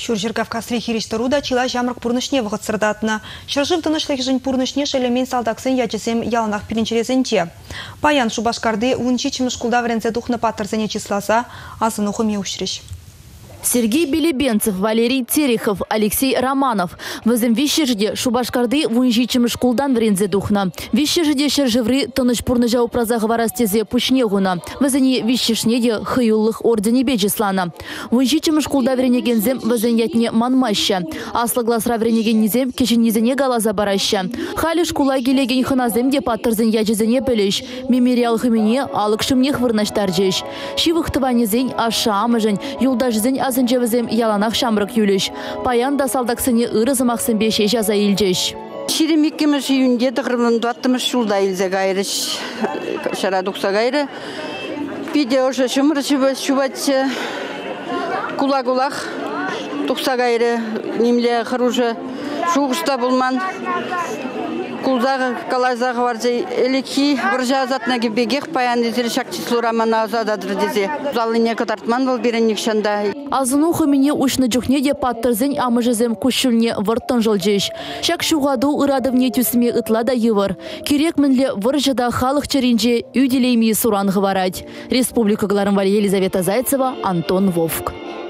Шүржір Кавказри хиришторуда чила жамрық пурнышне вғыт сырдатына. Шыржым тынышлық жын пурнышне шелемен салдақсын ячесем ялынақ пиринчерезенче. Паян Шубашкарды унчи чымышкулда врензе духны паттырзене числаса, азын ухыме ушриш. Сергей Белебенцев, Валерий Терехов, Алексей Романов. Вызым вещежде Шубашкарды вунжичим шкулдан врензе духна. Вещежде шержевры тыныш пурныжа упраза гварастезе пучнегуна. Вызыни вещешнеде хыюллых ордене беджислана. Вунжичим шкулда вренегензем вызын ятне манмаща. Аслы гласра вренегеннизем кеченнизене галаза бараща. Хали шкула гелеген хыназем де паттырзен ячезене пелеш. Мемориал хымене алыкшымнех вырнаштаржеш. Шивыхтыванезен аша амыжен, юлдажзен азынжевізем яланақ шамрық юлеш. Паян да салдақсыне ырызымақсын беше жаза илжеш. Ширемеккеміз үйінде дұғырмын дуаттымыз шулда илзе ғайрыш. Шара дұқса ғайры. Биде ошы шымыр шубатшы. Кула-кулақ. Дұқса ғайры. Немле қыружы. Шуғышта бұлман. Кулзағы калайзағы варзай элеки бұржа азатына кебегех паян дезелі шақчислу рамана азададыр дезе. Залыне катартман бол беренник шанда. Азыну хымине ушны жүхне де паттырзен амыжызем кушылне вырттын жылжеш. Шак шуғаду ырадывне түсіме ытлада евір. Керек мінле выржада халық черенже үйделеймей суранғы варад. Республика Гларанвали Елизавета Зайцева, Антон Вовк.